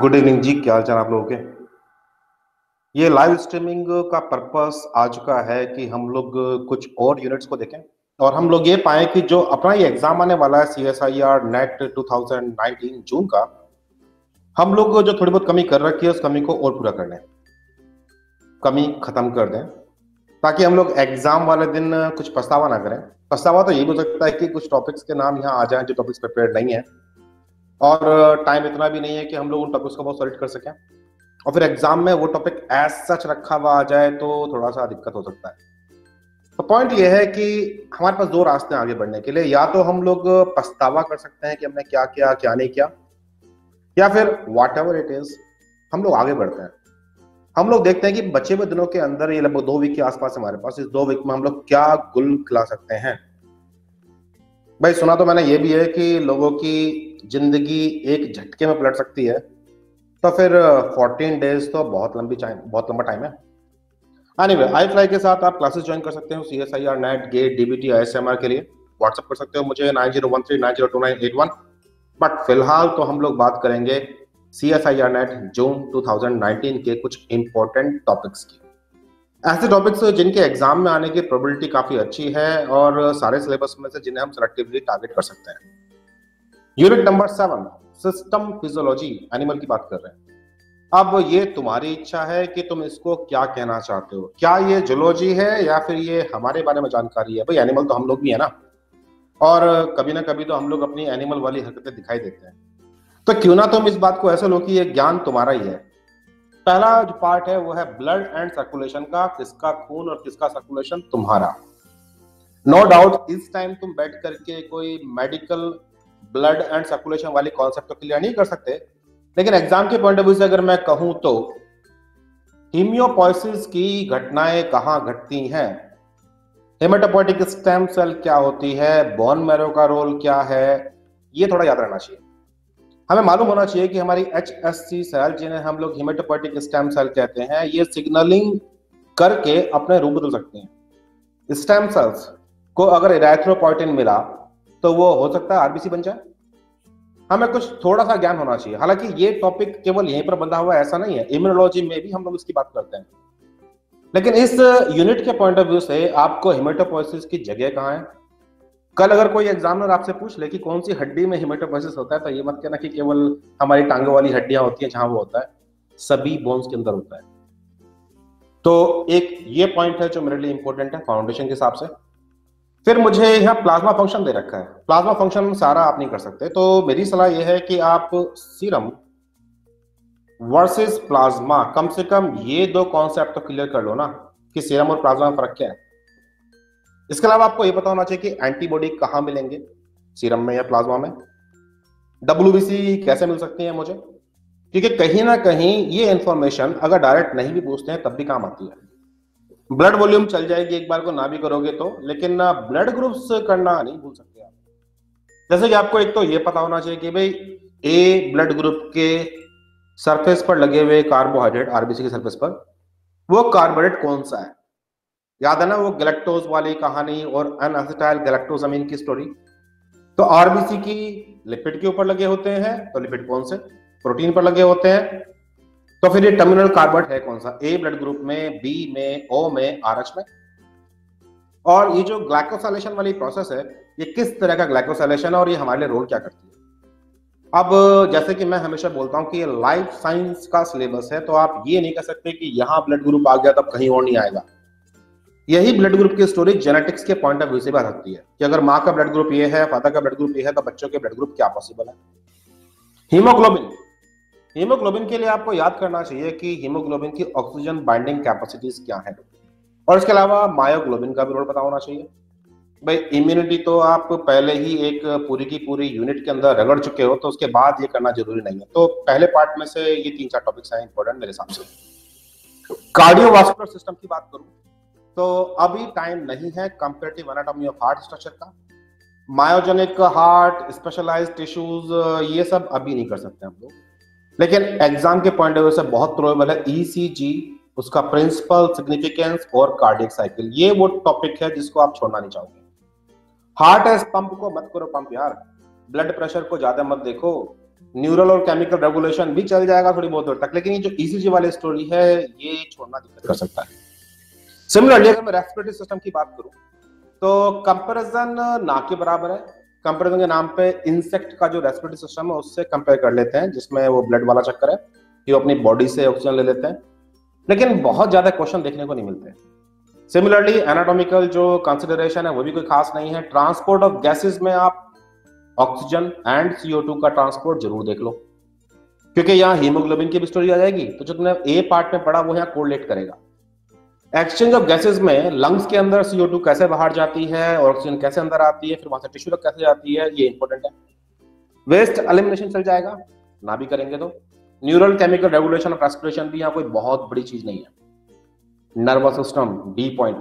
Good evening जी, क्या हाल चाल आप लोगों के। ये लाइव स्ट्रीमिंग का पर्पस आ चुका है कि हम लोग कुछ और यूनिट्स को देखें और हम लोग ये पाएं कि जो अपना ये एग्जाम आने वाला है CSIR नेट 2019 जून का, हम लोग जो थोड़ी बहुत कमी कर रखी है उस कमी को और पूरा कर लें, कमी खत्म कर दें, ताकि हम लोग एग्जाम वाले दिन कुछ पछतावा ना करें। पछतावा तो यही हो सकता है कि कुछ टॉपिक्स के नाम यहाँ आ जाएं जो टॉपिक्स प्रिपेयर नहीं है, और टाइम इतना भी नहीं है कि हम लोग उन टॉपिक्स को बहुत सॉलिड कर सकें, और फिर एग्जाम में वो टॉपिक एज सच रखा हुआ आ जाए तो थोड़ा सा दिक्कत हो सकता है। तो पॉइंट ये है कि हमारे पास दो रास्ते हैं आगे बढ़ने के लिए। या तो हम लोग पछतावा कर सकते हैं कि हमने क्या किया क्या नहीं किया, या फिर व्हाट एवर इट इज हम लोग आगे बढ़ते हैं। हम लोग देखते हैं कि बचे हुए दिनों के अंदर, ये लगभग 2 वीक के आसपास हमारे पास, इस 2 वीक में हम लोग क्या गुल खिला सकते हैं। भाई सुना तो मैंने ये भी है कि लोगों की जिंदगी एक झटके में पलट सकती है, तो फिर 14 डेज तो बहुत लंबा टाइम है। एनीवे, आई फ्लाई के साथ आप क्लासेस ज्वाइन कर सकते हो CSIR NET GATE DBT ICMR के लिए। व्हाट्सएप कर सकते हो मुझे 9013902981। बट फिलहाल तो हम लोग बात करेंगे CSIR नेट जून 2019 के कुछ इंपॉर्टेंट टॉपिक्स की। ऐसे टॉपिक्स जिनके एग्जाम में आने की प्रोबेबिलिटी काफी अच्छी है और सारे सिलेबस में से जिन्हें हम सेलेक्टिवली टारगेट कर सकते हैं। Unit number 7, system physiology, animal की बात कर रहे हैं। अब ये तुम्हारी इच्छा है कि तुम इसको क्या कहना चाहते हो। क्या ये जूलॉजी है या फिर ये हमारे बारे में जानकारी है। भाई एनिमल तो हम लोग भी है ना, और कभी ना कभी तो हम लोग अपनी एनिमल वाली हरकतें दिखाई देते हैं। तो क्यों ना तुम इस बात को ऐसे लो कि ये ज्ञान तुम्हारा ही है। पहला जो पार्ट है वो है ब्लड एंड सर्कुलेशन का, किसका खून और किसका सर्कुलेशन, तुम्हारा। नो डाउट इस टाइम तुम बैठ करके कोई मेडिकल ब्लड एंड सर्कुलेशन वाली कॉन्सेप्ट तो क्लियर नहीं कर सकते, लेकिन एग्जाम के पॉइंट ऑफ व्यू से अगर मैं कहूं तो हीमियोपोइसिस की घटनाएं कहां घटती हैं, हेमेटोपोइटिक स्टेम सेल क्या होती है, बोन मैरो का रोल क्या है, ये थोड़ा याद रहना चाहिए। हमें मालूम होना चाहिए कि हमारी HSC सेल, जिन्हें हम लोग हेमेटोपोइटिक स्टेम सेल कहते हैं, ये सिग्नलिंग करके अपने रूप बदल सकते हैं। स्टेम सेल्स को अगर इरेथ्रोपोइटिन मिला तो वो हो सकता है आरबीसी बन जाए। हमें कुछ थोड़ा सा ज्ञान होना चाहिए। हालांकि ये टॉपिक केवल यहीं पर बंधा हुआ ऐसा नहीं है, इम्यूनोलॉजी में भी हम लोग इसकी बात करते हैं, लेकिन इस यूनिट के पॉइंट ऑफ व्यू से आपको हेमेटोपोइसिस की जगह कहाँ है। कल अगर कोई एग्जामिनर आपसे पूछ ले कि कौन सी हड्डी में हेमेटोपोइसिस होता है, तो ये मत कहना कि केवल हमारी टांगों वाली हड्डियां होती हैं जहां वो होता है, सभी बोन्स के अंदर होता है। तो एक ये पॉइंट है जो मेरे लिए इंपॉर्टेंट है फाउंडेशन के हिसाब से। फिर मुझे यहाँ प्लाज्मा फंक्शन दे रखा है। प्लाज्मा फंक्शन सारा आप नहीं कर सकते, तो मेरी सलाह यह है कि आप सीरम वर्सेस प्लाज्मा, कम से कम ये दो कॉन्सेप्ट तो क्लियर कर लो ना कि सीरम और प्लाज्मा में फर्क क्या है। इसके अलावा आपको ये पता होना चाहिए कि एंटीबॉडी कहाँ मिलेंगे, सीरम में या प्लाज्मा में। WBC कैसे मिल सकती है मुझे, क्योंकि कहीं ना कहीं ये इंफॉर्मेशन अगर डायरेक्ट नहीं भी पूछते हैं तब भी काम आती है। ब्लड वॉल्यूम चल जाएगी एक बार को ना भी करोगे तो, लेकिन ब्लड ग्रुप्स करना नहीं भूल सकते आप। जैसे कि आपको एक तो ये पता होना चाहिए कि भाई ए ब्लड ग्रुप के सरफेस पर लगे हुए कार्बोहाइड्रेट, आरबीसी के सरफेस पर, वो कार्बोहाइड्रेट कौन सा है। याद है ना वो गैलेक्टोज वाली कहानी और अनएसिटाइल गैलेक्टोजामिन की स्टोरी। तो आरबीसी की लिपिड के ऊपर लगे होते हैं, तो लिपिड कौन से, प्रोटीन पर लगे होते हैं। तो फिर ये टर्मिनल कार्बोहाइड्रेट है कौन सा, ए ब्लड ग्रुप में, बी में, ओ में, आरएच में। और ये जो ग्लाइकोसाइलेशन वाली प्रोसेस है, ये किस तरह का ग्लाइकोसाइलेशन है और ये हमारे लिए रोल क्या करती है। अब जैसे कि मैं हमेशा बोलता हूं कि ये लाइफ साइंस का सिलेबस है, तो आप ये नहीं कह सकते कि यहां ब्लड ग्रुप आ गया तब कहीं और नहीं आएगा। यही ब्लड ग्रुप की स्टोरी जेनेटिक्स के पॉइंट ऑफ व्यू से बात सकती है कि अगर माँ का ब्लड ग्रुप ये है, फादर का ब्लड ग्रुप ये है, तो बच्चों के ब्लड ग्रुप क्या पॉसिबल है। हीमोग्लोबिन, हीमोग्लोबिन के लिए आपको याद करना चाहिए कि हीमोग्लोबिन की ऑक्सीजन बाइंडिंग कैपेसिटीज क्या है, और इसके अलावा मायोग्लोबिन का भी रोल पता होना चाहिए। भाई इम्यूनिटी तो आप पहले ही एक पूरी की पूरी यूनिट के अंदर रगड़ चुके हो, तो उसके बाद ये करना जरूरी नहीं है। तो पहले पार्ट में से ये 3-4 टॉपिक्स हैं इंपॉर्टेंट मेरे हिसाब से। कार्डियोवास्कुलर सिस्टम की बात करूं तो अभी टाइम नहीं है comparative anatomy of heart structure का। मायोजेनिक हार्ट, स्पेशलाइज्ड टिश्यूज, ये सब अभी नहीं कर सकते हम लोग, लेकिन एग्जाम के पॉइंट ऑफ व्यू से बहुत प्रोबेबल है ECG, उसका प्रिंसिपल सिग्निफिकेंस और कार्डियक साइकिल, ये वो टॉपिक है जिसको आप छोड़ना नहीं चाहोगे। हार्ट एज पंप को मत करो पंप यार, ब्लड प्रेशर को ज्यादा मत देखो, न्यूरल और केमिकल रेगुलेशन भी चल जाएगा थोड़ी बहुत देर तक, लेकिन ये जो ईसीजी वाली स्टोरी है ये छोड़ना दिक्कत कर सकता है। सिमिलरली अगर मैं रेस्पिरेटरी सिस्टम की बात करूं तो कंपैरिजन ना के बराबर है। कंपैरिजन के नाम पे इंसेक्ट का जो रेस्पिरेटरी सिस्टम है उससे कंपेयर कर लेते हैं, जिसमें वो ब्लड वाला चक्कर है कि वो अपनी बॉडी से ऑक्सीजन ले लेते हैं, लेकिन बहुत ज्यादा क्वेश्चन देखने को नहीं मिलते। सिमिलरली एनाटॉमिकल जो कंसिडरेशन है वो भी कोई खास नहीं है। ट्रांसपोर्ट ऑफ गैसेस में आप ऑक्सीजन एंड CO2 का ट्रांसपोर्ट जरूर देख लो, क्योंकि यहाँ हीमोग्लोबिन की भी स्टोरी आ जाएगी, तो जो तुमने ए पार्ट में पढ़ा वो यहाँ कोरिलेट करेगा। एक्सचेंज ऑफ गैसेस में लंग्स के अंदर CO2 कैसे बाहर जाती है और ऑक्सीजन कैसे अंदर आती है, फिर वहां से टिश्यू तक कैसे जाती है, ये इंपॉर्टेंट है। वेस्ट एलिमिनेशन चल जाएगा ना भी करेंगे तो। Neural chemical regulation of respiration भी यहाँ कोई बहुत बड़ी चीज नहीं है। Nervous system D point.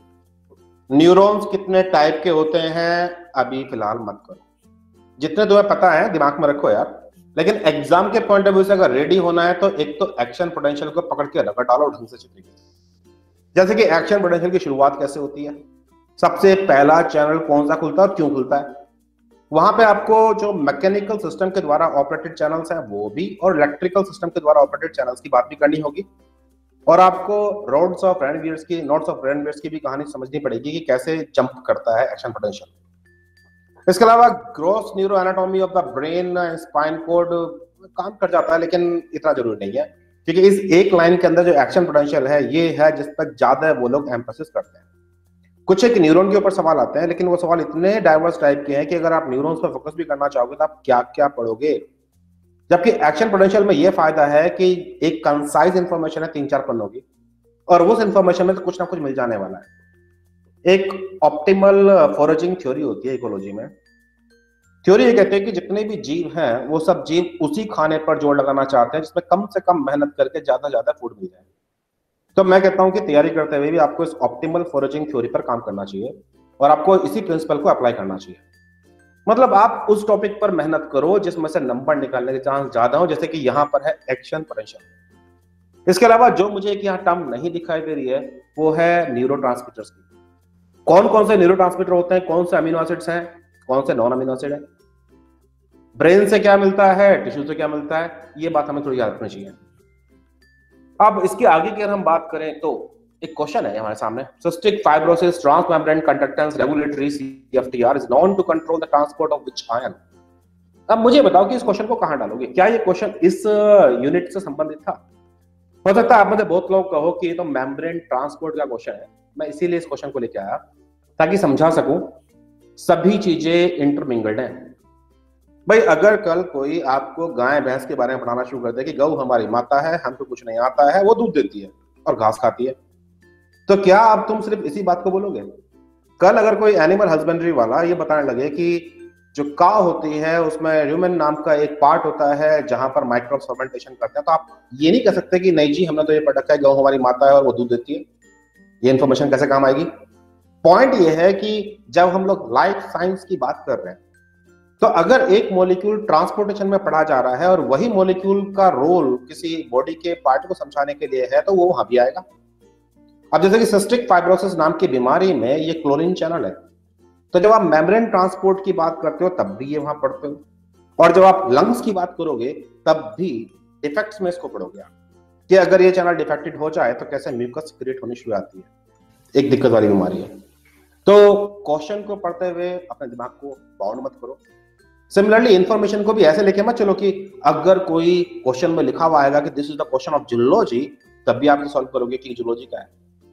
Neurons कितने टाइप के होते हैं अभी फिलहाल मत करो, जितने तुम्हें पता है दिमाग में रखो यार, लेकिन एग्जाम के पॉइंट ऑफ व्यू से अगर रेडी होना है तो एक तो एक्शन पोटेंशियल को पकड़ के रगड़ डालो ढंग से चित्रित। जैसे कि एक्शन पोटेंशियल की शुरुआत कैसे होती है, सबसे पहला चैनल कौन सा खुलता है और क्यों खुलता है, वहां पे आपको जो मैकेनिकल सिस्टम के द्वारा ऑपरेटेड चैनल्स हैं वो भी, और इलेक्ट्रिकल सिस्टम के द्वारा ऑपरेटेड चैनल्स की बात भी करनी होगी, और आपको नोट्स ऑफ रेनवियर्स की भी कहानी समझनी पड़ेगी कि कैसे जंप करता है एक्शन पोटेंशियल। इसके अलावा gross neuro anatomy of the brain spine cord काम कर जाता है, लेकिन इतना जरूरी नहीं है, क्योंकि इस एक लाइन के अंदर जो एक्शन पोटेंशियल है ये है जिस पर ज्यादा वो लोग एम्फेसिस करते हैं। कुछ एक न्यूरॉन के ऊपर सवाल आते हैं, लेकिन वो सवाल इतने डाइवर्स टाइप के हैं कि अगर आप न्यूरॉन्स पर फोकस भी करना चाहोगे तो आप क्या क्या पढ़ोगे। जबकि एक्शन पोटेंशियल में ये फायदा है कि एक कंसाइज इंफॉर्मेशन है 3-4 पन्नों की, और उस इंफॉर्मेशन में तो कुछ ना कुछ मिल जाने वाला है। एक ऑप्टिमल फोरेजिंग थ्योरी होती है इकोलॉजी में। थ्योरी ये कहते हैं कि जितने भी जीव हैं वो सब जीव उसी खाने पर जोर लगाना चाहते हैं जिसमें कम से कम मेहनत करके ज्यादा फूड मिल जाए। तो मैं कहता हूं कि तैयारी करते हुए भी आपको इस ऑप्टिमल फोरेजिंग थ्योरी पर काम करना चाहिए और आपको इसी प्रिंसिपल को अप्लाई करना चाहिए। मतलब आप उस टॉपिक पर मेहनत करो जिसमें से नंबर निकालने के चांस ज्यादा हो, जैसे कि यहां पर है एक्शन पोटेंशियल। इसके अलावा जो मुझे एक यहाँ टर्म नहीं दिखाई दे रही है वो है न्यूरोट्रांसमीटर्स की। कौन कौन से न्यूरोट्रांसमीटर होते हैं, कौन से अमीनो एसिड्स हैं, कौन से नॉन अमीनो एसिड है, ब्रेन से क्या मिलता है, टिश्यू से क्या मिलता है, ये बात हमें थोड़ी याद रखनी चाहिए। अब इसके आगे की अगर हम बात करें तो एक क्वेश्चन है हमारे सामने, cystic fibrosis transmembrane conductance regulatory CFTR is known to control the transport of which ion. अब मुझे बताओ कि इस क्वेश्चन को कहां डालोगे, क्या ये क्वेश्चन इस यूनिट से संबंधित था? हो सकता है आप में से बहुत लोग कहो कि ये तो मेम्ब्रेन ट्रांसपोर्ट का क्वेश्चन है। मैं इसीलिए इस क्वेश्चन को लेके आया ताकि समझा सकूं सभी चीजें इंटरमिंगल्ड हैं। भाई अगर कल कोई आपको गाय भैंस के बारे में पढ़ाना शुरू कर दे कि गौ हमारी माता है, हमको कुछ नहीं आता है, वो दूध देती है और घास खाती है, तो क्या अब तुम सिर्फ इसी बात को बोलोगे? कल अगर कोई एनिमल हस्बेंड्री वाला ये बताने लगे कि जो काव होती है उसमें ह्यूमन नाम का एक पार्ट होता है जहां पर माइक्रोब्स फर्मेंटेशन करते हैं, तो आप ये नहीं कह सकते कि नहीं जी हमने तो ये पढ़ रखा है गौ हमारी माता है और वो दूध देती है। ये इन्फॉर्मेशन कैसे काम आएगी? पॉइंट ये है कि जब हम लोग लाइफ साइंस की बात कर रहे हैं तो अगर एक मॉलिक्यूल ट्रांसपोर्टेशन में पढ़ा जा रहा है और वही मॉलिक्यूल का रोल किसी बॉडी के पार्ट को समझाने के लिए है तो वो वहां भी आएगा। अब जैसे कि सिस्टिक फाइब्रोसिस नाम की बीमारी में ये क्लोरीन चैनल है, तो जब आप मेम्ब्रेन ट्रांसपोर्ट की बात करते हो तब भी ये वहां पढ़ते हो, और जब आप लंग्स की बात करोगे तब भी डिफेक्ट्स में इसको पढ़ोगे कि अगर ये चैनल डिफेक्टेड हो जाए तो कैसे म्यूकस क्रिएट होनी शुरू आती है। एक दिक्कत वाली बीमारी है। तो क्वेश्चन को पढ़ते हुए अपने दिमाग को बाउंड मत करो। सिमिलरली इंफॉर्मेशन को भी ऐसे लेके मत चलो कि अगर कोई क्वेश्चन में लिखा हुआ आएगा कि this is the question of zoology, तब भी आप सॉल्व करोगे कि जूलॉजी क्या है।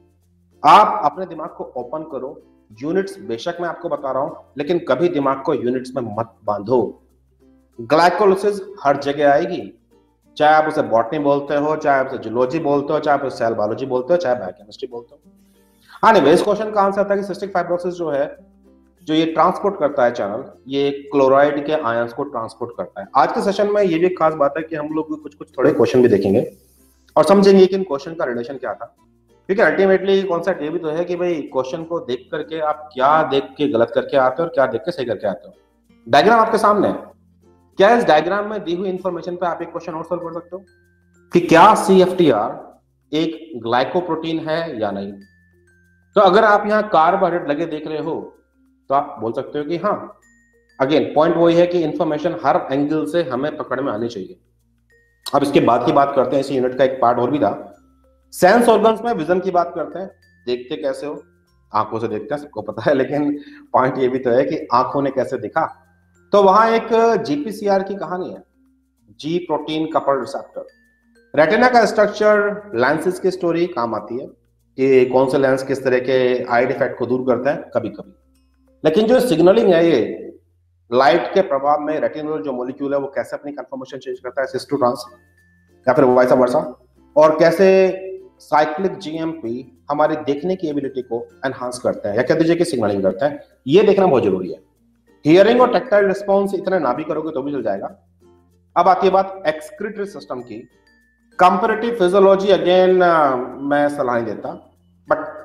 आप अपने दिमाग को ओपन करो। यूनिट्स बेशक मैं आपको बता रहा हूं, लेकिन कभी दिमाग को यूनिट्स में मत बांधो। ग्लाइकोलिसिस हर जगह आएगी, चाहे आप उसे बॉटनी बोलते हो, चाहे आप उसे जूलॉजी बोलते हो, चाहे आप उसे सेल बायोलॉजी बोलते हो, चाहे बायोकेमिस्ट्री बोलते हो। हाँ नहीं, इस क्वेश्चन का आंसर था कि सिस्टिक फाइब्रोसिस जो है, जो ये ट्रांसपोर्ट करता है चैनल, ये क्लोराइड के आयंस को ट्रांसपोर्ट करता है। आज के सेशन में ये भी खास बात है कि हम लोग कुछ थोड़े क्वेश्चन भी देखेंगे और समझेंगे कि इन क्वेश्चन का रिलेशन क्या था, क्योंकि अल्टीमेटली कॉन्सेप्ट ये भी तो है कि भाई क्वेश्चन को देख करके आप क्या देख के गलत करके आते हो और क्या देख के सही करके आते हो। डायग्राम आपके सामने है, क्या इस डायग्राम में दी हुई इंफॉर्मेशन पे आप एक क्वेश्चन और सॉल्व कर सकते हो कि क्या CFTR एक ग्लाइकोप्रोटीन है या नहीं? तो अगर आप यहाँ कार्बोहाइड्रेट लगे देख रहे हो तो आप बोल सकते हो कि हाँ। अगेन पॉइंट वही है कि इंफॉर्मेशन हर एंगल से हमें पकड़ में आनी चाहिए। अब इसके बाद की बात करते हैं, इसी यूनिट का एक पार्ट और भी था, सेंस ऑर्गन्स में विजन की बात करते हैं। देखते कैसे हो? आंखों से देखते हैं, सबको पता है, लेकिन पॉइंट ये भी तो है कि आंखों ने कैसे दिखा। तो वहां एक जीपीसीआर की कहानी है, G protein couple receptor. Retina का स्ट्रक्चर, लेंसेज की स्टोरी काम आती है कि कौन से लेंस किस तरह के आई डिफेक्ट को दूर करते हैं कभी कभी। लेकिन जो सिग्नलिंग है, ये लाइट के प्रभाव में रेटिनोल जो मॉलिक्यूल है वो कैसे अपनी कंफर्मेशन चेंज करता है, सिस टू ट्रांस या फिर वाइस वर्सा, और कैसे साइक्लिक जीएमपी हमारी देखने की एबिलिटी को एनहांस करता है या कह दीजिए कि सिग्नलिंग करता है, ये देखना बहुत जरूरी है। हियरिंग और टैक्टाइल रिस्पॉन्स इतने ना भी करोगे तो भी चल जाएगा। अब आती है बात एक्सक्रीटरी सिस्टम की। कंपैरेटिव फिजियोलॉजी अगेन मैं सलाह नहीं देता, बट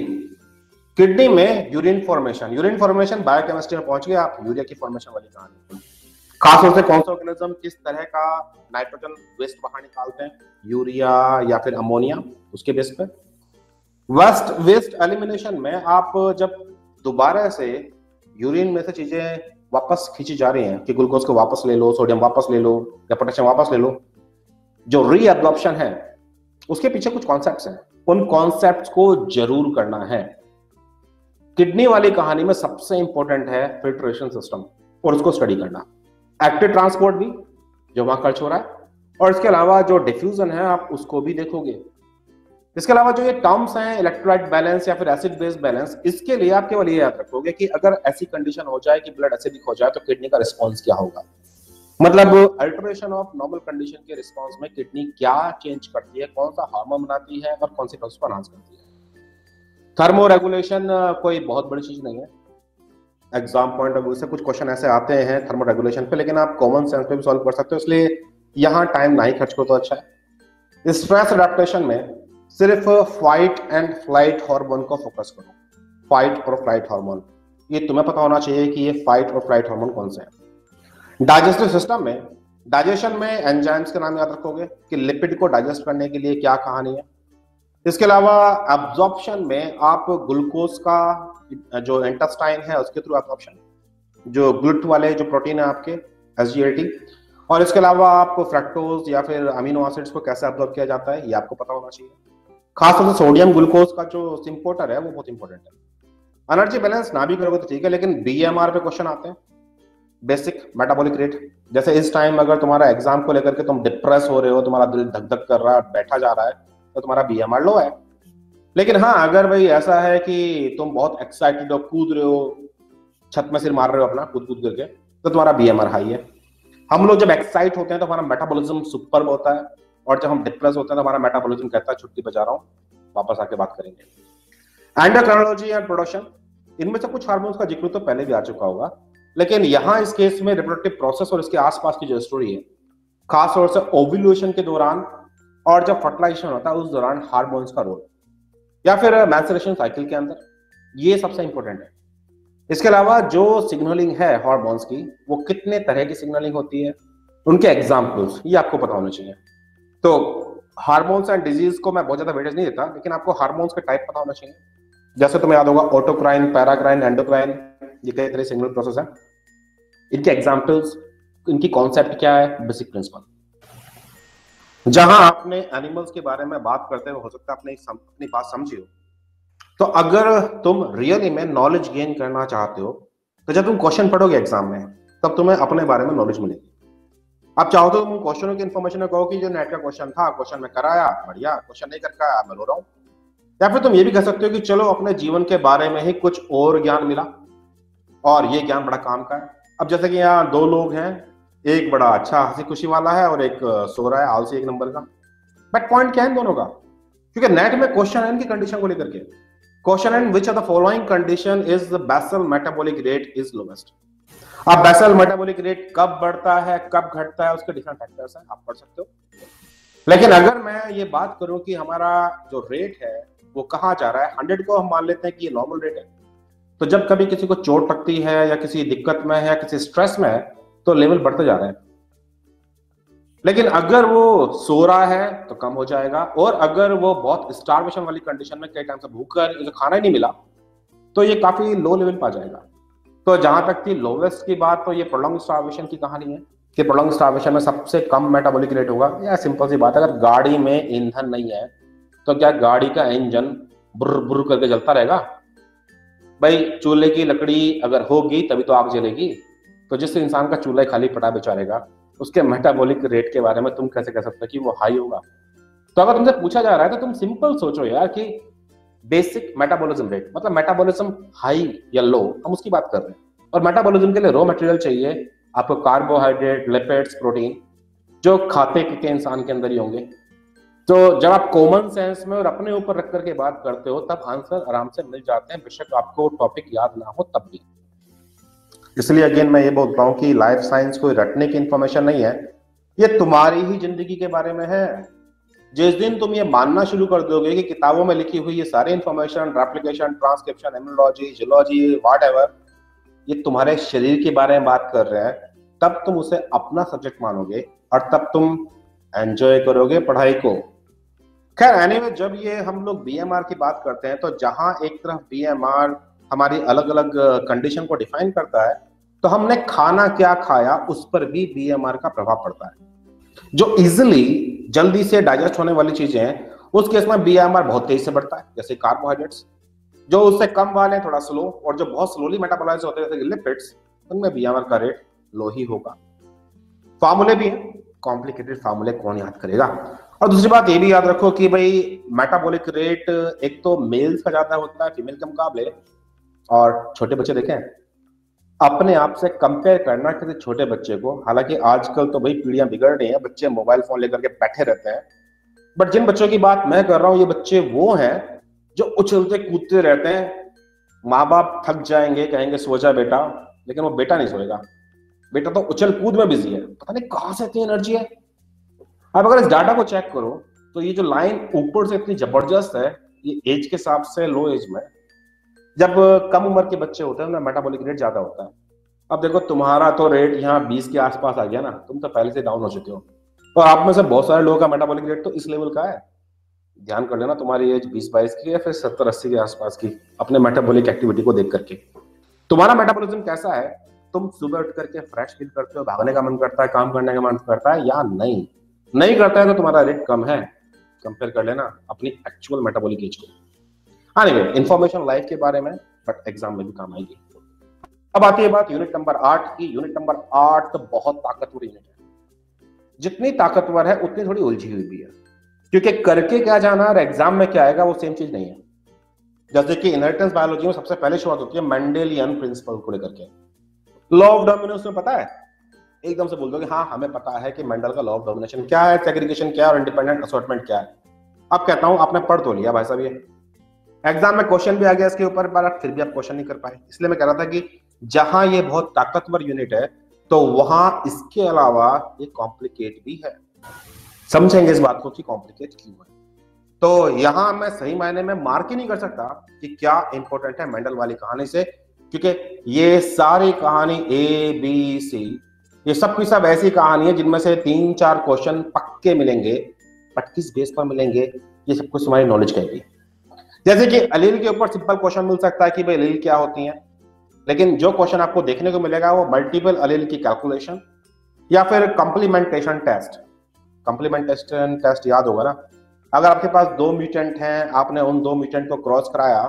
किडनी में यूरिन फॉर्मेशन बायोकेमिस्ट्री में पहुंच गए आप, यूरिया की फॉर्मेशन वाली कहानी। खासतौर से कौन सा ऑर्गेनिज्म किस तरह का नाइट्रोजन वेस्ट बाहर निकालते हैं, यूरिया या फिर अमोनिया, उसके बेस पे। वेस्ट एलिमिनेशन में आप जब दोबारा से यूरिन में से चीजें वापस खींची जा रही हैं कि ग्लूकोज को वापस ले लो, सोडियम वापस ले लो या पोटेशियम वापस ले लो, जो रीअब्जॉर्प्शन है उसके पीछे कुछ कॉन्सेप्ट्स हैं, उन कॉन्सेप्ट्स को जरूर करना है। किडनी वाली कहानी में सबसे इंपॉर्टेंट है फिल्ट्रेशन सिस्टम और उसको स्टडी करना। एक्टिव ट्रांसपोर्ट भी जो वहां खर्च हो रहा है, और इसके अलावा जो डिफ्यूजन है आप उसको भी देखोगे। इसके अलावा जो ये टर्म्स हैं इलेक्ट्रोलाइट बैलेंस या फिर एसिड बेस बैलेंस, इसके लिए आप केवल ये याद रखोगे कि अगर ऐसी कंडीशन हो जाए कि ब्लड एसिडिक हो जाए तो किडनी का रिस्पॉन्स क्या होगा। मतलब अल्टरेशन ऑफ नॉर्मल कंडीशन के रिस्पॉन्स में किडनी क्या चेंज करती है, कौन सा हार्मोन बनाती है और कौन सी प्रोसेस को एनहांस करती है। थर्मो रेगुलेशन कोई बहुत बड़ी चीज नहीं है, एग्जाम पॉइंट ऑफ व्यू से कुछ क्वेश्चन ऐसे आते हैं थर्मो रेगुलेशन पे, लेकिन आप कॉमन सेंस पे भी सॉल्व कर सकते हो, इसलिए यहाँ टाइम ना ही खर्च करो तो अच्छा है। स्ट्रेस अडेप्टेशन में सिर्फ फाइट एंड फ्लाइट हार्मोन को फोकस करो, फाइट और फ्लाइट हार्मोन, ये तुम्हें पता होना चाहिए कि ये फाइट और फ्लाइट हार्मोन कौन से हैं। डाइजेस्टिव सिस्टम में डाइजेशन में एंजाइम्स के नाम याद रखोगे कि लिपिड को डाइजेस्ट करने के लिए क्या कहानी है। इसके अलावा एब्जॉर्प्शन में आप ग्लूकोज का जो इंटेस्टाइन है उसके थ्रू एब्जॉर्प्शन, जो ग्लूट वाले जो प्रोटीन है आपके एसजीएलटी, और इसके अलावा आप फ्रक्टोज या फिर अमीनो एसिड्स को कैसे एब्जॉर्ब किया जाता है ये आपको पता होना चाहिए। खासतौर से सोडियम ग्लूकोज का जो सिंपोर्टर है वो बहुत इंपॉर्टेंट है। एनर्जी बैलेंस ना भी करोगे तो ठीक है, लेकिन बीएमआर पे क्वेश्चन आते हैं, बेसिक मेटाबॉलिक रेट। जैसे इस टाइम अगर तुम्हारा एग्जाम को लेकर के तुम डिप्रेस हो रहे हो, तुम्हारा दिल धक धक कर रहा है, बैठा जा रहा है, तो तुम्हारा बीएमआर लो है। लेकिन हाँ, अगर भाई ऐसा है कि तुम बहुत एक्साइटेड हो, कूद रहे हो, छत में सिर मार रहे हो अपना कूद कूद करके, तो तुम्हारा बीएमआर हाई है। हम लोग जब एक्साइट होते हैं तो हमारा मेटाबॉलिज्म सुपर होता है, और जब हम डिप्रेस होते हैं तो हमारा मेटाबॉलिज्म कहता है छुट्टी पे जा रहा हूँ, वापस आके बात करेंगे। एंडोक्राइनोलॉजी एंड प्रोडक्शन, इनमें से कुछ हार्मोन्स का जिक्र तो पहले भी आ चुका होगा, लेकिन यहाँ इस केस में रिप्रोडक्टिव प्रोसेस और इसके आसपास की जो स्टोरी है, खासतौर से ओव्यूलेशन के दौरान और जब फर्टिलाइजेशन होता है उस दौरान हार्मोन्स का रोल, या फिर मेंस्ट्रुएशन साइकिल के अंदर, ये सबसे इंपॉर्टेंट है। इसके अलावा जो सिग्नलिंग है हार्मोन्स की, वो कितने तरह की सिग्नलिंग होती है, उनके एग्जाम्पल्स ये आपको पता होना चाहिए। तो हार्मोन्स एंड डिजीज को मैं बहुत ज्यादा वेटेज नहीं देता, लेकिन आपको हार्मोन्स का टाइप पता होना चाहिए। जैसे तुम्हें याद होगा ऑटोक्राइन, पैराक्राइन, एंडोक्राइन, ये कई तरह सिग्नल प्रोसेस है, इनके एग्जाम्पल्स, इनकी कॉन्सेप्ट क्या है, बेसिक प्रिंसिपल। जहां आपने एनिमल्स के बारे में बात करते हुए हो सकता है आपने अपनी बात समझी हो, तो अगर तुम रियली में नॉलेज गेन करना चाहते हो तो जब तुम क्वेश्चन पढ़ोगे एग्जाम में तब तुम्हें अपने बारे में नॉलेज मिलेगी। आप चाहो तो तुम क्वेश्चनों की इन्फॉर्मेशन कहो कि जो नेट का क्वेश्चन था, क्वेश्चन में कराया बढ़िया, क्वेश्चन नहीं करके आया मैं रो रहा हूं। या फिर तुम ये भी कह सकते हो कि चलो अपने जीवन के बारे में ही कुछ और ज्ञान मिला और ये ज्ञान बड़ा काम का है। अब जैसे कि यहाँ दो लोग हैं, एक बड़ा अच्छा हंसी खुशी वाला है और एक सो रहा है आलसी एक नंबर का, बट पॉइंट क्या है इन दोनों का? क्योंकि नेट में क्वेश्चन है इनकी कंडीशन को लेकर के, question in which of the following condition is the basal metabolic rate is lowest. अब बेसल मेटाबॉलिक रेट कब बढ़ता है कब घटता है उसके डिफरेंट फैक्टर्स हैं, आप पढ़ सकते हो। लेकिन अगर मैं ये बात करूं कि हमारा जो रेट है वो कहाँ जा रहा है, 100 को हम मान लेते हैं कि ये नॉर्मल रेट है, तो जब कभी किसी को चोट लगती है या किसी दिक्कत में है या किसी स्ट्रेस में है तो लेवल बढ़ते जा रहे हैं। लेकिन अगर वो सो रहा है तो कम हो जाएगा, और अगर वो बहुत स्टार्वेशन वाली कंडीशन में कई टाइम से भूख कर खाना ही नहीं मिला तो ये काफी लो लेवल पा जाएगा। तो जहां तक थी लोवेस्ट की बात, तो ये प्रोलॉन्ग स्टार्वेशन की कहानी है कि प्रोलॉन्ग स्टार्वेशन में सबसे कम मेटाबॉलिक रेट होगा। या सिंपल सी बात है, अगर गाड़ी में ईंधन नहीं है तो क्या गाड़ी का इंजन बुर्र बुर्र करके जलता रहेगा? भाई चूल्हे की लकड़ी अगर होगी तभी तो आग जलेगी। तो जिस इंसान का चूल्हा खाली पड़ा बेचारेगा, उसके मेटाबॉलिक रेट के बारे में तुम कैसे कह सकते हो कि वो हाई होगा? तो अगर तुमसे पूछा जा रहा है तो तुम सिंपल सोचो यार कि बेसिक मेटाबॉलिज्म रेट, मतलब मेटाबॉलिज्म हाई या लो, हम उसकी बात कर रहे हैं। और मेटाबॉलिज्म के लिए रॉ मटेरियल चाहिए आपको, कार्बोहाइड्रेट, लिपिड्स, प्रोटीन, जो खाते पीते इंसान के अंदर ही होंगे। तो जब आप कॉमन सेंस में और अपने ऊपर रख करके बात करते हो तब आंसर आराम से मिल जाते हैं, बेशक आपको टॉपिक याद ना हो तब भी। इसलिए अगेन मैं ये बोलता हूँ कि लाइफ साइंस कोई रटने की इंफॉर्मेशन नहीं है, ये तुम्हारी ही जिंदगी के बारे में है। जिस दिन तुम ये मानना शुरू कर दोगे कि किताबों में लिखी हुई ये सारी information, replication, transcription, immunology, geology, whatever, ये तुम्हारे शरीर के बारे में बात कर रहे हैं, तब तुम उसे अपना सब्जेक्ट मानोगे और तब तुम एंजॉय करोगे पढ़ाई को। खैर एनीवे, जब ये हम लोग बीएमआर की बात करते हैं तो जहां एक तरफ बीएमआर हमारी अलग अलग कंडीशन को डिफाइन करता है, तो हमने खाना क्या खाया उस पर भी बीएमआर का प्रभाव पड़ता है। जो इजिली जल्दी से डाइजेस्ट होने वाली चीजें हैं उस केस में बीएमआर बहुत तेज से बढ़ता है, जैसे कार्बोहाइड्रेट्स। जो उससे कम वाले थोड़ा स्लो, और जो बहुत स्लोली मेटाबॉलाइज होते हैं जैसे लिपिड्स, उनमें बीएमआर का रेट लो ही होगा। फार्मूले भी हैं, कॉम्प्लिकेटेड फार्मूले कौन याद करेगा। और दूसरी बात ये भी याद रखो कि भाई मेटाबॉलिक रेट एक तो मेल्स का ज्यादा होता है फीमेल के मुकाबले, और छोटे बच्चे देखें, अपने आप से कंपेयर करना किसी छोटे बच्चे को, हालांकि आजकल तो भाई पीढ़ियां बिगड़ रही हैं, बच्चे मोबाइल फोन लेकर के बैठे रहते हैं, बट जिन बच्चों की बात मैं कर रहा हूं ये बच्चे वो हैं जो उछलते कूदते रहते हैं। माँ बाप थक जाएंगे, कहेंगे सो जा बेटा, लेकिन वो बेटा नहीं सोएगा, बेटा तो उछल कूद में बिजी है, पता नहीं कहां से इतनी एनर्जी है। अब अगर इस डाटा को चेक करो तो ये जो लाइन ऊपर से इतनी जबरदस्त है, ये एज के हिसाब से लो एज में, जब कम उम्र के बच्चे होते हैं ना मेटाबॉलिक रेट ज्यादा होता है। अब देखो तुम्हारा तो रेट यहाँ 20 के आसपास आ गया ना, तुम तो पहले से डाउन हो चुके हो, और आप में से बहुत सारे लोगों का मेटाबॉलिक रेट तो इस लेवल का है। ध्यान कर लेना तुम्हारी एज 20-22 की या फिर 70-80 के आसपास की, अपने मेटाबॉलिक एक्टिविटी को देख करके तुम्हारा मेटाबॉलिज्म कैसा है। तुम सुबह उठ करके फ्रेश फील करते हो, भागने का मन करता है, काम करने का मन करता है, या नहीं करता है तो तुम्हारा रेट कम है। कंपेयर कर लेना अपनी एक्चुअल मेटाबॉलिक एज को। एनीवे, इंफॉर्मेशन लाइफ के बारे में, बट एग्जाम में भी काम आएगी। अब आती है बात यूनिट नंबर 8 की। यूनिट नंबर 8 तो बहुत ताकतवर यूनिट है, जितनी ताकतवर है उतनी थोड़ी उलझी हुई भी है, क्योंकि करके क्या जाना और एग्जाम में क्या आएगा वो सेम चीज नहीं है। जैसे कि इनहेरिटेंस बायोलॉजी में सबसे पहले शुरुआत होती है मेंडेलियन प्रिंसिपल को लेकर के। लॉ ऑफ डोमिनेशन पता है, एकदम से बोल दोगे हाँ हमें पता है कि मेंडल का लॉ ऑफ डोमिनेशन क्या है, सेग्रीगेशन क्या है और इंडिपेंडेंट असॉर्टमेंट क्या है। अब कहता हूं आपने पढ़ तो लिया भाई साहब, ये एग्जाम में क्वेश्चन भी आ गया इसके ऊपर, पर फिर भी आप क्वेश्चन नहीं कर पाए। इसलिए मैं कह रहा था कि जहां ये बहुत ताकतवर यूनिट है तो वहां इसके अलावा ये कॉम्प्लिकेट भी है। समझेंगे इस बात को कि कॉम्प्लिकेट क्यों है। तो यहां मैं सही मायने में मार्क ही नहीं कर सकता कि क्या इंपॉर्टेंट है मेंडल वाली कहानी से, क्योंकि ये सारी कहानी ABC, ये सब की सब ऐसी कहानी है जिनमें से 3-4 क्वेश्चन पक्के मिलेंगे, बट किस बेस पर मिलेंगे ये सब कुछ तुम्हारी नॉलेज कहेगी। जैसे कि अलील के ऊपर सिंपल क्वेश्चन मिल सकता है कि भाई अलील क्या होती हैं, लेकिन जो क्वेश्चन आपको देखने को मिलेगा वो मल्टीपल अलील की कैलकुलेशन या फिर कंप्लीमेंटेशन टेस्ट। कंप्लीमेंटेशन टेस्ट याद होगा ना, अगर आपके पास 2 म्यूटेंट हैं, आपने उन 2 म्यूटेंट को क्रॉस कराया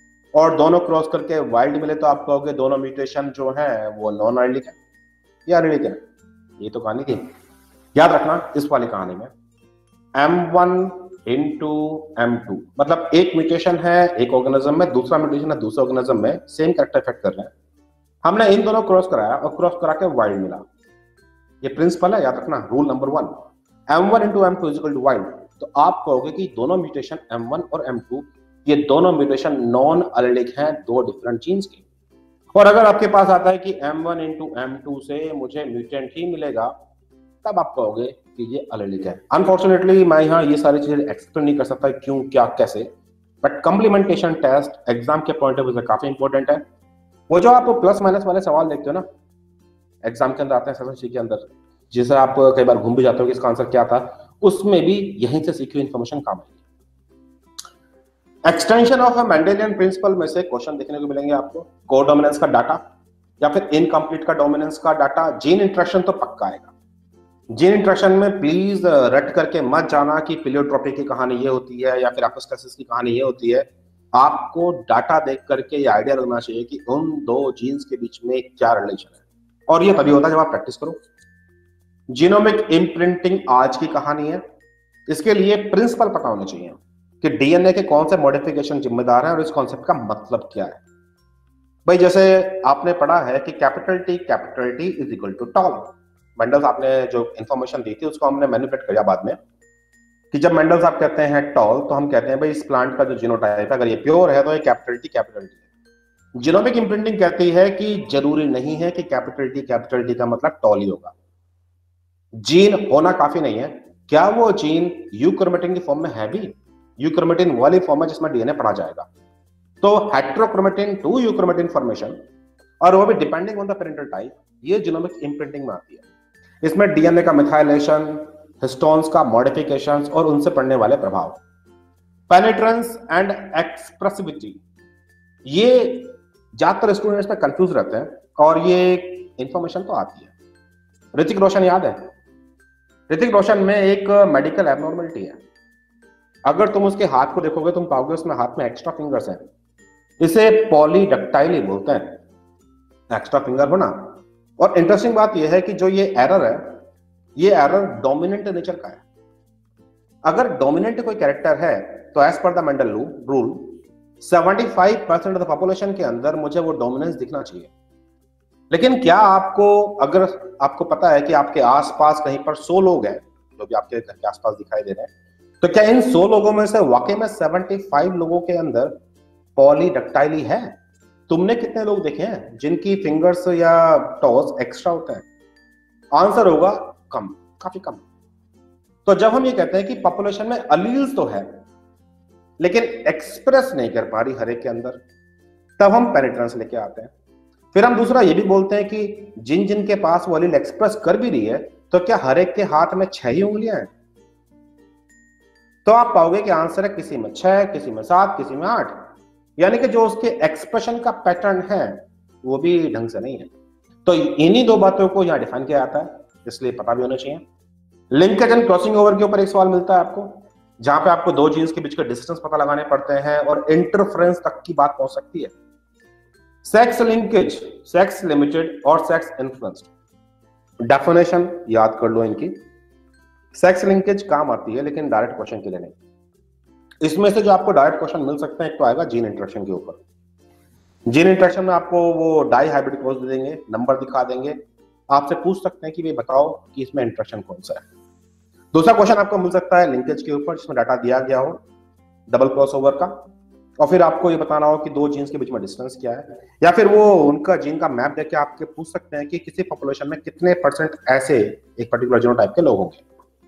और दोनों क्रॉस करके वाइल्ड मिले, तो आप कहोगे दोनों म्यूटेशन जो हैं वो नॉन आइडिक है या आइडिक है। ये तो कहानी थी, याद रखना इस वाली कहानी में M1 into M2, मतलब एक म्यूटेशन है एक ऑर्गेनिज्म में, दूसरा म्यूटेशन है दूसरे ऑर्गेनिज्म में, सेम कैरेक्टर इफेक्ट कर रहे हैं। हमने इन दोनों क्रॉस कराया और क्रॉस करा के वाइल्ड मिला। ये प्रिंसिपल है, याद रखना, rule number 1, M1 into M2 is equal to wild. तो आप कहोगे कि दोनों म्यूटेशन M1 और M2 ये दोनों म्यूटेशन नॉन एलेलिक हैं, 2 डिफरेंट जीन्स के। और अगर आपके पास आता है कि M1 into M2 से मुझे म्यूटेंट ही मिलेगा, तब आप कहोगे कि ये एलेलिक है। अनफॉर्चुनेटली मैं यहाँ ये सारी चीजें एक्सप्लेन नहीं कर सकता क्यों क्या कैसे, बट कंप्लीमेंटेशन टेस्ट एग्जाम के पॉइंट ऑफ व्यू से काफी इंपॉर्टेंट है। वो जो आप प्लस माइनस वाले सवाल देखते हो ना एग्जाम के अंदर आते हैं सेशन सी के अंदर, जिसे आप कई बार घूम भी जाते हो कि इसका आंसर क्या था, उसमें भी यहीं से सीखी हुई इन्फॉर्मेशन काम आएगी। Extension of a Mendelian principle में से क्वेश्चन देखने को मिलेंगे आपको। कोडोमिनेंस का डाटा, या फिर इनकम्प्लीट का डोमिनेंस का डाटा। जीन इंटरेक्शन तो पक्का आएगा। जीन इंटरेक्शन में प्लीज रट करके मत जाना कि प्लियोट्रोपी की कहानी ये होती है या फिर एपोस्टेसिस की कहानी ये होती है। आपको डाटा देख करके ये आइडिया लगना चाहिए कि उन दो जीन्स के बीच में क्या रिलेशन है, और ये तभी होता है जब आप प्रैक्टिस करो। जीनोमिक इम्प्रिंटिंग आज की कहानी है। इसके लिए प्रिंसिपल पता होने चाहिए कि डीएनए के कौन से मॉडिफिकेशन जिम्मेदार हैं और इस कॉन्सेप्ट का मतलब क्या है। भाई जैसे आपने पढ़ा है कि capital T is equal to tall. Mendel आपने जो इंफॉर्मेशन दी थी उसको हमने मैनिपुलेट किया बाद में कि जब मेंडल साहब कहते हैं टॉल तो हम कहते हैं भाई इस प्लांट का जो जीनोटाइप है अगर ये प्योर है तो ये कैपिटल टी है। जीनोमिक इम्प्रिंटिंग कहती है कि जरूरी नहीं है कि कैपिटल टी का मतलब टॉल ही होगा। जीन होना काफी नहीं है, क्या वो जीन यूक्रोमेटिन की फॉर्म में है भी? यूक्रोमेटिन वाली फॉर्म है जिसमें डीएनए पढ़ा जाएगा। तो हेट्रोक्रोमेटिन टू यूक्रोमेटिन फॉर्मेशन, और वो भी depending on the parental type, ये जीनोमिक इम्प्रिंटिंग में आती है। इसमें डीएनए का मिथाइलेशन, हिस्टोन्स का मॉडिफिकेशंस और उनसे पड़ने वाले प्रभाव। पेनिट्रेंस एंड एक्सप्रेसिविटी, ये ज्यादातर स्टूडेंट्स में कंफ्यूज रहते हैं और ये इंफॉर्मेशन तो आती है। ऋतिक रोशन याद है? ऋतिक रोशन में एक मेडिकल एबनॉर्मलिटी है। अगर तुम उसके हाथ को देखोगे तुम पाओगे उसमें हाथ में एक्स्ट्रा फिंगर्स हैं। इसे पॉलीडक्टाइली बोलते हैं, एक्स्ट्रा फिंगर होना। और इंटरेस्टिंग बात यह है कि जो ये एरर है, ये एरर डोमिनेंट नेचर का है। अगर डोमिनेंट कोई कैरेक्टर है तो एज पर the Mendel rule 75% of the population के अंदर मुझे वो डोमिनेंस दिखना चाहिए। लेकिन क्या अगर आपको पता है कि आपके आसपास कहीं पर 100 लोग हैं जो भी आपके घर के आसपास दिखाई दे रहे हैं, तो क्या इन 100 लोगों में से वाकई में 75 लोगों के अंदर पॉलीडक्टाइली है? तुमने कितने लोग देखे हैं जिनकी फिंगर्स या टोज एक्स्ट्रा होते हैं? आंसर होगा कम, काफी कम। तो जब हम ये कहते हैं कि पॉपुलेशन में अलील्स तो है लेकिन एक्सप्रेस नहीं कर पा रही हर एक के अंदर, तब हम पेनिट्रेंस लेके आते हैं। फिर हम दूसरा ये भी बोलते हैं कि जिन के पास वो अलील एक्सप्रेस कर भी रही है तो क्या हर एक के हाथ में 6 ही उंगलियां हैं? तो आप पाओगे कि आंसर है किसी में 6, किसी में 7, किसी में 8। यानी कि जो उसके एक्सप्रेशन का पैटर्न है वो भी ढंग से नहीं है। तो इन्हीं दो बातों को यहां डिफाइन किया जाता है, इसलिए पता भी होना चाहिए। लिंकेज एंड क्रॉसिंग ओवर के ऊपर एक सवाल मिलता है आपको, जहां पे आपको दो जीन्स के बीच का डिस्टेंस पता लगाने पड़ते हैं और इंटरफ्रेंस तक की बात पहुंच सकती है। सेक्स लिंकेज, सेक्स लिमिटेड और सेक्स इन्फ्लुएंस्ड। डेफिनेशन याद कर लो इनकी। सेक्स लिंकेज काम आती है लेकिन डायरेक्ट क्वेश्चन के लिए नहीं। इसमें से जो आपको डायरेक्ट क्वेश्चन मिल सकते हैं, एक तो आएगा जीन इंटरेक्शन के ऊपर। जीन इंटरेक्शन में आपको वो डाई हाइब्रिड क्रॉस दे देंगे, नंबर दिखा देंगे, आपसे पूछ सकते हैं कि भाई बताओ कि इसमें इंटरेक्शन कौन सा है। दूसरा क्वेश्चन आपको मिल सकता है लिंकेज के ऊपर, जिसमें डाटा दिया गया हो डबल क्रॉसओवर का, और फिर आपको ये बताना हो कि दो जीन्स के बीच में डिस्टेंस क्या है। या फिर वो उनका जीन का मैप देके आपके पूछ सकते हैं कि किसी पॉपुलेशन में कितने % ऐसे एक पर्टिकुलर जीनोटाइप के लोग होंगे।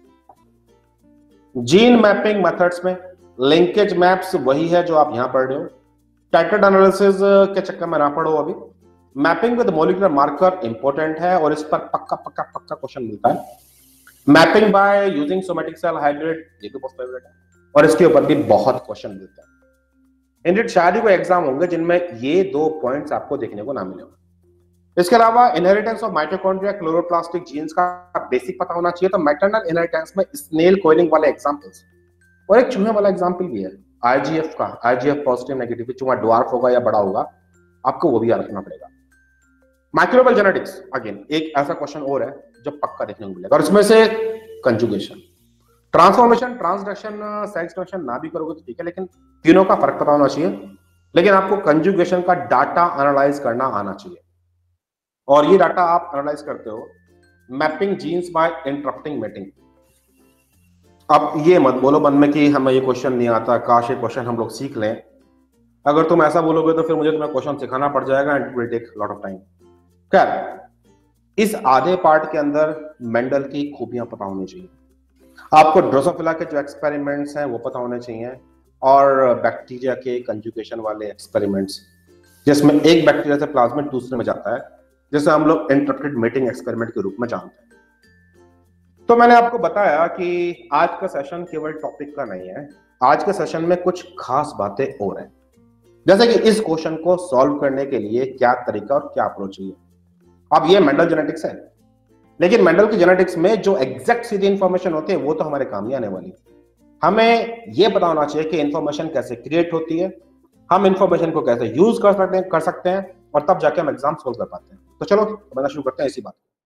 जीन मैपिंग मेथड्स में लिंकेज मैप्स वही है जो आप यहां पढ़ रहे हो। टाइटेड एनालिसिस के चक्कर में ना पढ़ो अभी। Mapping with molecular marker important है और इस पर पक्का क्वेश्चन मिलता है। Mapping by using somatic cell hybrid, ये भी बहुत फेवरेट है और इसके ऊपर भी बहुत क्वेश्चन मिलते हैं। इंडियन शायद ही कोई एग्जाम होंगे जिनमें ये 2 पॉइंट्स आपको देखने को ना मिले। इसके अलावा inheritance of mitochondria chloroplastic genes का बेसिक पता होना चाहिए। तो मैटरनल इनहेरिटेंस में स्नेल कोइलिंग वाले एग्जांपल्स और एक चूहे वाला एग्जांपल भी है आईजीएफ का, आईजीएफ पॉजिटिव नेगेटिव, चूहा ड्वार्फ होगा या बड़ा होगा, आपको वो भी याद रखना पड़ेगा। माइक्रोबियल जेनेटिक्स अगेन एक ऐसा क्वेश्चन और है जो पक्का देखने को मिलेगा, और इसमें से conjugation, transformation, transduction, sexduction ना भी करोगे तो ठीक है, लेकिन तीनों का फर्क पता होना चाहिए। लेकिन आपको कंजुगेशन का डाटा एनालाइज करना आना चाहिए, और ये डाटा आप एनालाइज करते हो mapping genes by interrupting mating. अब ये मत बोलो मन में कि हमें ये क्वेश्चन नहीं आता, काश ये क्वेश्चन हम लोग सीख लें। अगर तुम ऐसा बोलोगे तो फिर मुझे तुम्हें क्वेश्चन सिखाना पड़ जाएगा and it will take lot of time. खैर, इस आधे पार्ट के अंदर मेंडल की खूबियां पता होनी चाहिए। आपको ड्रोसोफिला के जो एक्सपेरिमेंट्स हैं वो पता होने चाहिए, और बैक्टीरिया के कंजुगेशन वाले एक्सपेरिमेंट्स, जिसमें एक बैक्टीरिया से प्लाज्मिड दूसरे में जाता है, जिसे हम लोग इंटरप्टेड मेटिंग एक्सपेरिमेंट के रूप में जानते हैं। तो मैंने आपको बताया कि आज का सेशन केवल टॉपिक का नहीं है, आज के सेशन में कुछ खास बातें और हैं, जैसे कि इस क्वेश्चन को सॉल्व करने के लिए क्या तरीका और क्या अप्रोच चाहिए। अब ये मेंडल जेनेटिक्स है, लेकिन मेंडल की जेनेटिक्स में जो एग्जैक्ट सीधी इंफॉर्मेशन होती है वो तो हमारे काम नहीं आने वाली। हमें ये पता होना चाहिए कि इंफॉर्मेशन कैसे क्रिएट होती है, हम इंफॉर्मेशन को कैसे यूज कर सकते हैं और तब जाके हम एग्जाम सोल्व कर पाते हैं। तो चलो बनना शुरू करते हैं इसी बात।